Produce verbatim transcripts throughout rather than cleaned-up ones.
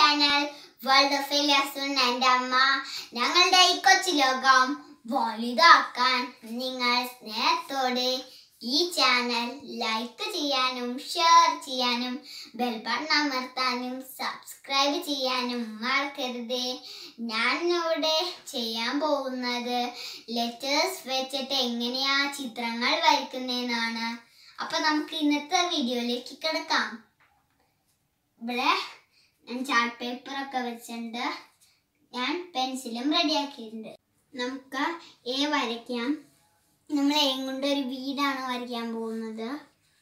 Channel world of എലിയാസുൻ എൻ്റെ അമ്മ. ഞങ്ങളുടെ ഈ കൊച്ചു ലോകം വലുതാക്കാൻ നിങ്ങൾ സ്നേഹത്തോടെ ഈ ചാനൽ ലൈക്ക് ചെയ്യാനും ഷെയർ ചെയ്യാനും ബെൽ ബട്ടൺ അമർത്താനും സബ്സ്ക്രൈബ് ചെയ്യാനും മറക്കരുത്. ഞാൻ ഇവിടെ ചെയ്യാൻ പോകുന്നത് ലെറ്റേഴ്സ് വെച്ചിട്ട് എങ്ങനെയാ ചിത്രങ്ങൾ വരയ്ക്കുന്നതെന്നാണ്. അപ്പൊ നമുക്ക് ഇന്നത്തെ വീഡിയോയിലേക്ക് കിടക്കാം. ഇവിടെ ഞാൻ ചാർട്ട് പേപ്പർ ഒക്കെ വെച്ചിട്ടുണ്ട്. ഞാൻ പെൻസിലും റെഡിയാക്കിയിട്ടുണ്ട്. നമുക്ക് എ വരയ്ക്കാം. നമ്മൾ എ കൊണ്ട് ഒരു വീടാണ് വരയ്ക്കാൻ പോകുന്നത്.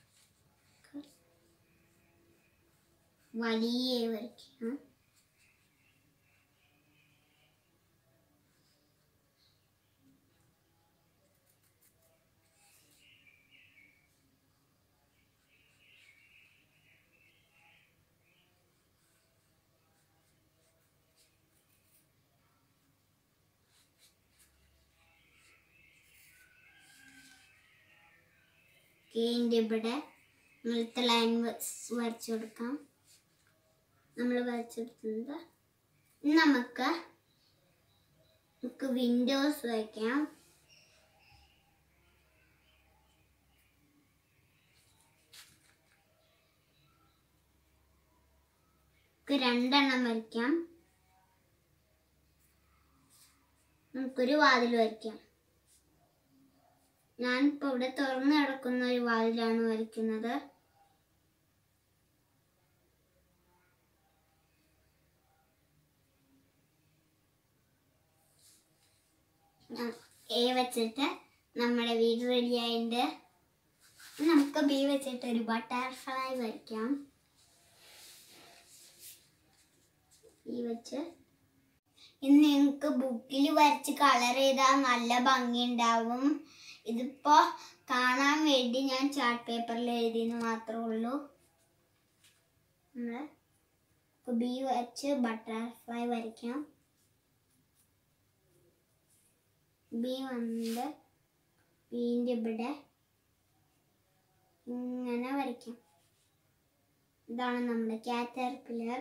വലിയ എ വരയ്ക്കാം. ഇതിൻ്റെ ഇവിടെ ഇങ്ങനത്തെ ലൈൻ വരച്ചു കൊടുക്കാം. നമ്മൾ വരച്ചെടുക്കുന്നത് നമുക്ക് നമുക്ക് വിൻഡോസ് വരയ്ക്കാം. നമുക്ക് രണ്ടെണ്ണം വരയ്ക്കാം. നമുക്കൊരു വാതിൽ വരയ്ക്കാം. ഞാനിപ്പോൾ ഇവിടെ തുറന്നു കിടക്കുന്ന ഒരു വാതിലാണ് വരയ്ക്കുന്നത്. എ വെച്ചിട്ട് നമ്മുടെ വീട് റെഡിയായിട്ടുണ്ട്. നമുക്ക് ബി വെച്ചിട്ട് ഒരു ബട്ടർഫ്ലൈ വരയ്ക്കാം. ബി വെച്ച് ഇന്ന് നിങ്ങൾക്ക് ബുക്കിൽ വരച്ച് കളർ ചെയ്താൽ നല്ല ഭംഗിയുണ്ടാവും. ഇതിപ്പോ കാണാൻ വേണ്ടി ഞാൻ ചാർട്ട് പേപ്പറിൽ എഴുതിയെന്ന് മാത്രമേ ഉള്ളൂ. നമ്മൾ ബി വെച്ച് ബട്ടർഫ്ലൈ വരയ്ക്കാം. ബി വന്നിട്ട് ബീൻ്റെ ഇവിടെ ഇങ്ങനെ വരയ്ക്കാം. ഇതാണ് നമ്മുടെ കാറ്റർപില്ലർ.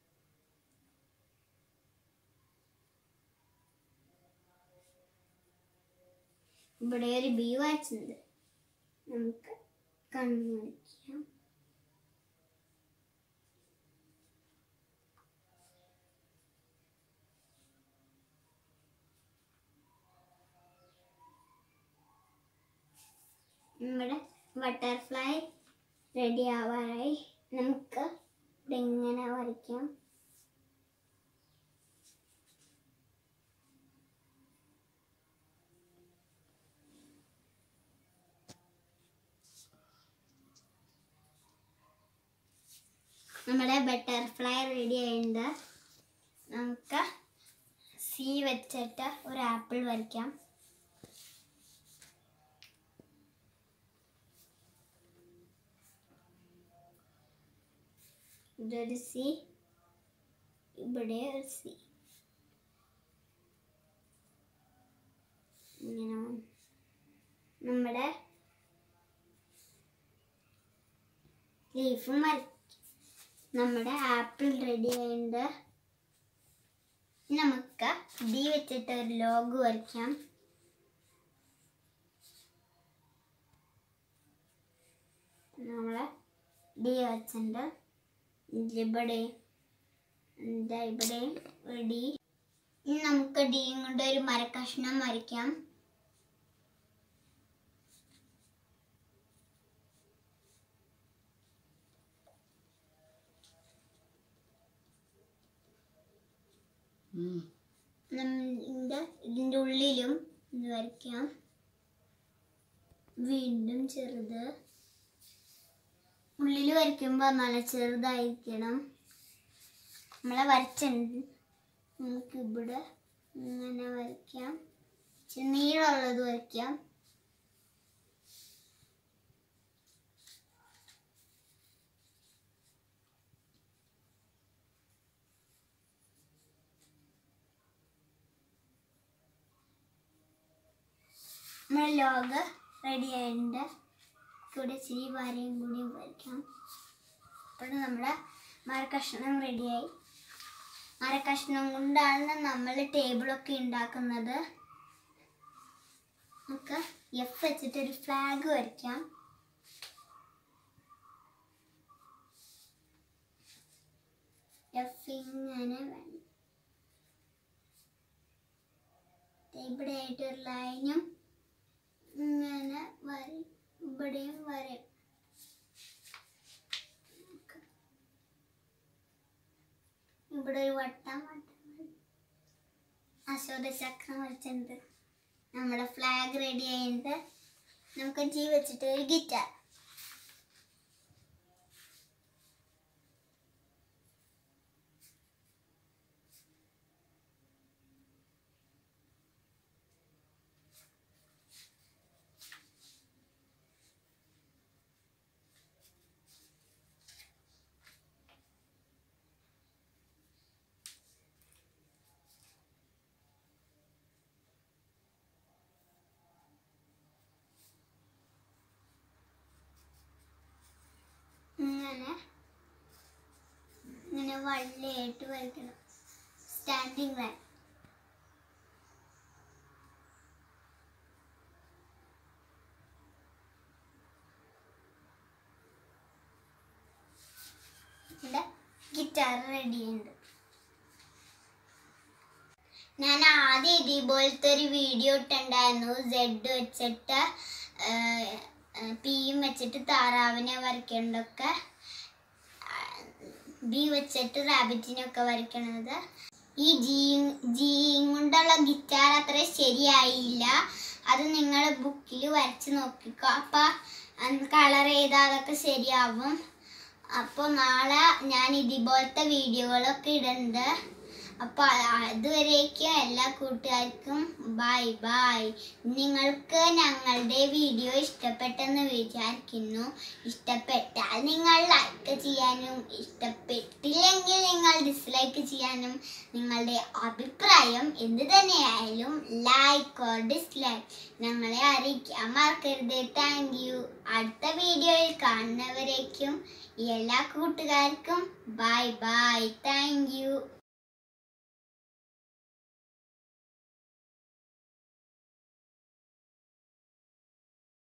ഇവിടെ ഒരു ബി വരച്ചിട്ടുണ്ട്. നമുക്ക് കണ്ണ് വരയ്ക്കാം. നമ്മുടെ ബട്ടർഫ്ലൈ റെഡി ആവാറായി. നമുക്ക് ഇവിടെ ഇങ്ങനെ വരയ്ക്കാം. നമ്മുടെ ബട്ടർഫ്ലൈ റെഡി ആയിട്ടുണ്ട്. നമുക്ക് സി വെച്ചിട്ട് ഒരു ആപ്പിൾ വരയ്ക്കാം. ഇതൊരു സി, ഇവിടെ ഒരു സി. ഇങ്ങനെ നമ്മുടെ ലീഫും വരയ്ക്കാം. നമ്മുടെ ആപ്പിൾ റെഡി ആയിട്ടുണ്ട്. നമുക്ക് ഡി വെച്ചിട്ട് ഒരു ലോഗോ വരയ്ക്കാം. നമ്മള് ഡി വരച്ചിട്ടുണ്ട്. ഇവിടെ ഇവിടെ ഒരു ഡി. ഇനി നമുക്ക് ഡിയും കൊണ്ട് ഒരു മരക്കഷ്ണം വരയ്ക്കാം. ഇതിൻ്റെ ഉള്ളിലും ഇത് വരയ്ക്കാം. വീണ്ടും ചെറുത്. ഉള്ളിൽ വരയ്ക്കുമ്പോൾ നല്ല ചെറുതായിരിക്കണം. നമ്മളെ വരച്ചുണ്ട്. നമുക്ക് ഇവിടെ ഇങ്ങനെ വരയ്ക്കാം. നീളമുള്ളത് വരയ്ക്കാം. നമ്മുടെ ലോഗോ റെഡി ആയിട്ടുണ്ട്. ഇവിടെ ഇച്ചിരി വരയും കൂടി വരയ്ക്കാം. അപ്പോൾ നമ്മുടെ മരക്കഷ്ണം റെഡിയായി. മരക്കഷ്ണം കൊണ്ടാണ് നമ്മൾ ടേബിളൊക്കെ ഉണ്ടാക്കുന്നത്. നമുക്ക് എഫ് വെച്ചിട്ട് ഒരു ഫ്ലാഗ് വരയ്ക്കാം. എഫ് ഇങ്ങനെ ഇവിടെ ആയിട്ട് ഒരു ലൈനും ഇങ്ങനെ വര, ഇവിടെയും വരയും. ഇവിടെ ഒരു വട്ടം വട്ടം അശോകചക്രം വരച്ചിട്ടുണ്ട്. നമ്മുടെ ഫ്ലാഗ് റെഡി ആയിട്ട് നമുക്ക് ജി വെച്ചിട്ട് ഒരു ഗിറ്റാർ. ഇങ്ങനെ ഇങ്ങനെ വള്ളിയായിട്ട് വരയ്ക്കണം. Standing line. ഇവിടെ ഗിറ്റാർ റെഡിയുണ്ട്. ഞാൻ ആദ്യം ഇതേപോലത്തെ ഒരു വീഡിയോ ഇട്ടുണ്ടായിരുന്നു. സെഡ് വെച്ചിട്ട് പിയും വെച്ചിട്ട് താറാവിനെ വരയ്ക്കേണ്ടതൊക്കെ, ബി വെച്ചിട്ട് റാബിറ്റിനൊക്കെ വരയ്ക്കണത്. ഈ ജീ ജീയും കൊണ്ടുള്ള ഗിറ്റാർ അത്ര ശരിയായില്ല. അത് നിങ്ങൾ ബുക്കിൽ വരച്ച് നോക്കിക്കോ. അപ്പം കളർ ചെയ്താൽ അതൊക്കെ ശരിയാവും. അപ്പോൾ നാളെ ഞാൻ ഇതുപോലത്തെ വീഡിയോകളൊക്കെ ഇടുന്നുണ്ട്. അപ്പോൾ അതുവരേക്കും എല്ലാ കൂട്ടുകാർക്കും ബൈ ബൈ. നിങ്ങൾക്ക് ഞങ്ങളുടെ വീഡിയോ ഇഷ്ടപ്പെട്ടെന്ന് വിചാരിക്കുന്നു. ഇഷ്ടപ്പെട്ടാൽ നിങ്ങൾ ലൈക്ക് ചെയ്യാനും ഇഷ്ടപ്പെട്ടില്ലെങ്കിൽ നിങ്ങൾ ഡിസ്ലൈക്ക് ചെയ്യാനും നിങ്ങളുടെ അഭിപ്രായം എന്ത് തന്നെയായാലും ലൈക്ക് ഓർ ഡിസ്ലൈക്ക് ഞങ്ങളെ അറിയിക്കാൻ മറക്കരുത്. Thank you. അടുത്ത വീഡിയോയിൽ കാണുന്നവരേക്കും എല്ലാ കൂട്ടുകാർക്കും ബൈ ബൈ. Thank you.